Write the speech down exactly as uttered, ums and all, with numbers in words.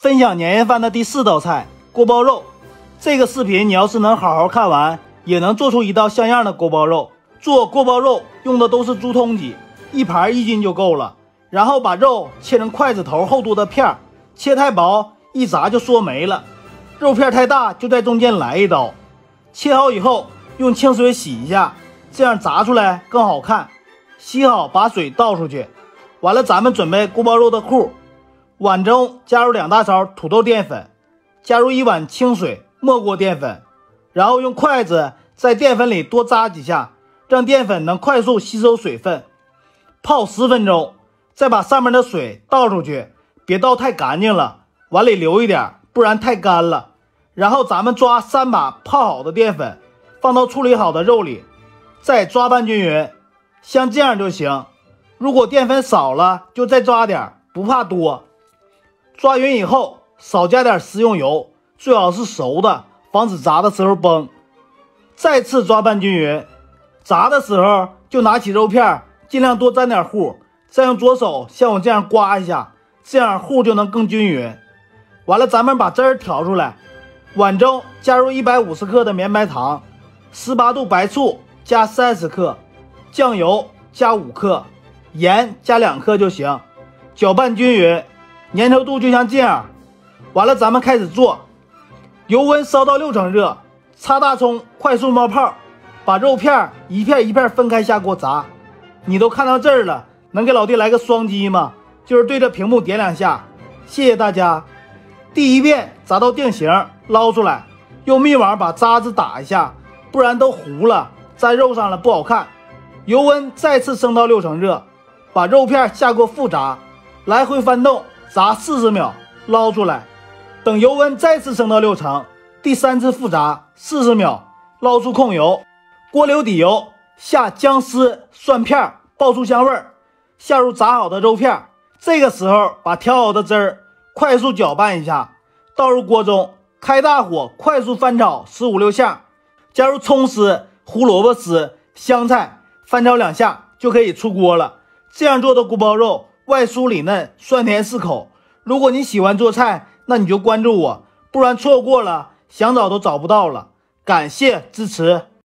分享年夜饭的第四道菜锅包肉。这个视频你要是能好好看完，也能做出一道像样的锅包肉。做锅包肉用的都是猪通脊，一盘一斤就够了。然后把肉切成筷子头厚度的片，切太薄一炸就缩没了。肉片太大就在中间来一刀。切好以后用清水洗一下，这样炸出来更好看。洗好把水倒出去。完了咱们准备锅包肉的糊。碗中加入两大勺土豆淀粉，加入一碗清水没过淀粉，然后用筷子在淀粉里多扎几下，让淀粉能快速吸收水分。泡十分钟，再把上面的水倒出去，别倒太干净了，碗里留一点，不然太干了。然后咱们抓三把泡好的淀粉，放到处理好的肉里，再抓拌均匀，像这样就行。如果淀粉少了就再抓点，不怕多。抓匀以后少加点食用油，最好是熟的，防止炸的时候崩。再次抓拌均匀，炸的时候就拿起肉片，尽量多沾点糊，再用左手像我这样刮一下，这样糊就能更均匀。完了咱们把汁儿调出来，碗中加入一百五十克的绵白糖，十八度白醋加三十克，酱油加五克，盐加两克就行，搅拌均匀，粘稠度就像这样。完了咱们开始做，油温烧到六成热，插大葱快速冒泡，把肉片一片一片分开下锅炸。你都看到这儿了，能给老弟来个双击吗？就是对着屏幕点两下，谢谢大家。第一遍炸到定型，捞出来，用密网把渣子打一下，不然都糊了，粘肉上了不好看。油温再次升到六成热，把肉片下锅复炸，来回翻动，炸四十秒，捞出来。等油温再次升到六成，第三次复炸四十秒，捞出控油。锅留底油，下姜丝、蒜片，爆出香味儿，下入炸好的肉片。这个时候把调好的汁儿快速搅拌一下，倒入锅中，开大火快速翻炒十五六下，加入葱丝、胡萝卜丝、香菜，翻炒两下就可以出锅了。这样做的锅包肉外酥里嫩，酸甜适口。如果你喜欢做菜，那你就关注我，不然错过了想找都找不到了。感谢支持。